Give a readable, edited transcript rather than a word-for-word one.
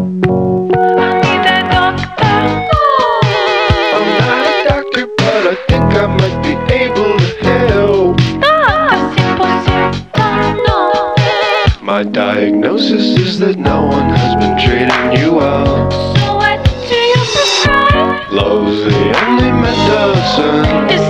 I need a doctor. I'm not a doctor, but I think I might be able to help. My diagnosis is that no one has been treating you well. So what do you prescribe? Love's the only medicine. Is